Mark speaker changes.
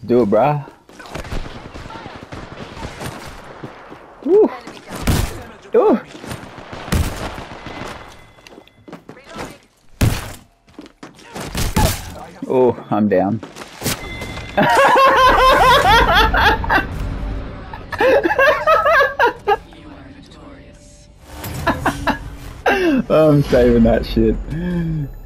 Speaker 1: Do it, brah. Woo. Ooh. Oh, I'm down. I'm saving that shit.